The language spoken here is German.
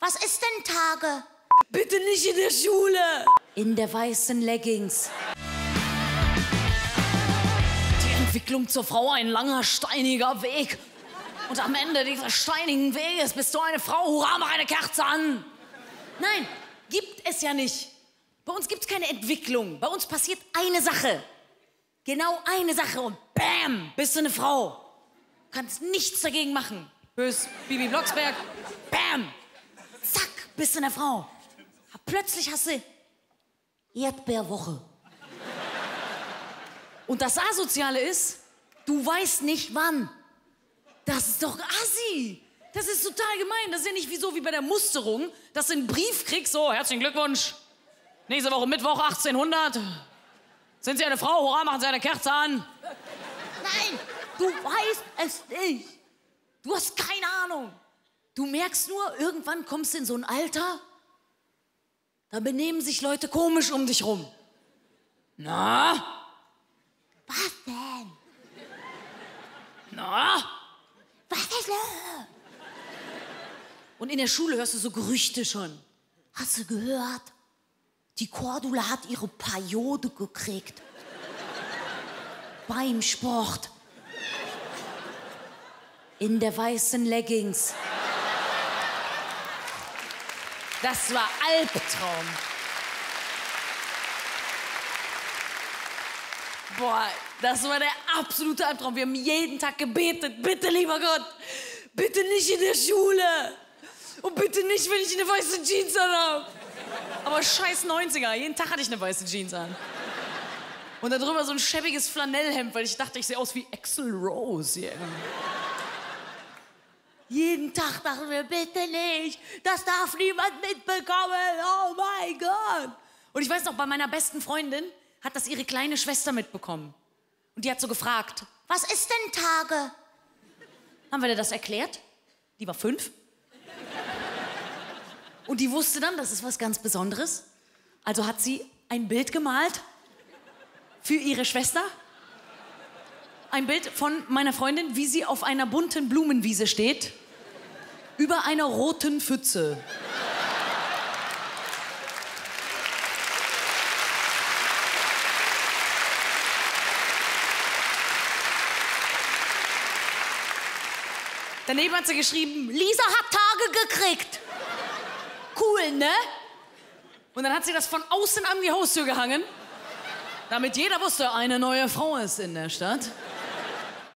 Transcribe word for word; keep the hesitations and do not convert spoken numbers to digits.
Was ist denn Tage? Bitte nicht in der Schule. In der weißen Leggings. Die Entwicklung zur Frau ein langer, steiniger Weg. Und am Ende dieses steinigen Weges bist du eine Frau. Hurra, mach eine Kerze an. Nein, gibt es ja nicht. Bei uns gibt es keine Entwicklung. Bei uns passiert eine Sache. Genau eine Sache und bam, bist du eine Frau. Kannst nichts dagegen machen. Bös Bibi Blocksberg, bam, zack, bist du eine Frau. Plötzlich hast du Erdbeerwoche. Und das Asoziale ist, du weißt nicht wann. Das ist doch assi. Das ist total gemein. Das ist ja nicht wie so wie bei der Musterung, dass du einen Brief kriegst, so, herzlichen Glückwunsch. Nächste Woche Mittwoch, achtzehnhundert. Sind Sie eine Frau? Hurra, machen Sie eine Kerze an. Nein, du weißt es nicht. Du hast keine Ahnung. Du merkst nur, irgendwann kommst du in so ein Alter, da benehmen sich Leute komisch um dich rum. Na? Was denn? Na? Was ist los? Und in der Schule hörst du so Gerüchte schon. Hast du gehört? Die Cordula hat ihre Periode gekriegt. Beim Sport. In der weißen Leggings. Das war Albtraum. Boah, das war der absolute Albtraum. Wir haben jeden Tag gebetet. Bitte, lieber Gott, bitte nicht in der Schule. Und bitte nicht, wenn ich eine weiße Jeans anhabe. Aber scheiß neunziger, jeden Tag hatte ich eine weiße Jeans an. Und darüber so ein schäbiges Flanellhemd, weil ich dachte, ich sehe aus wie Axl Rose. Yeah. Jeden Tag dachten wir, bitte nicht, das darf niemand mitbekommen, oh mein Gott. Und ich weiß noch, bei meiner besten Freundin hat das ihre kleine Schwester mitbekommen. Und die hat so gefragt, was ist denn Tage? Haben wir dir das erklärt? Die war fünf. Und die wusste dann, das ist was ganz Besonderes. Also hat sie ein Bild gemalt für ihre Schwester. Ein Bild von meiner Freundin, wie sie auf einer bunten Blumenwiese steht, über einer roten Pfütze. Daneben hat sie geschrieben, Lisa hat Tage gekriegt. Cool, ne? Und dann hat sie das von außen an die Haustür gehangen, damit jeder wusste, eine neue Frau ist in der Stadt.